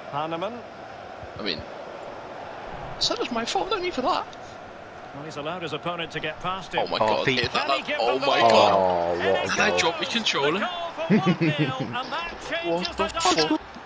Hanneman. I mean, so does my fault, don't need for that. Well, he's allowed his opponent to get past him. Oh my god, Pete. hit that, Can he give oh them the my ball? god. Oh, what a Can I goal. drop my controller? The goal for 1-0, and that changes What the the dynamic. fuck?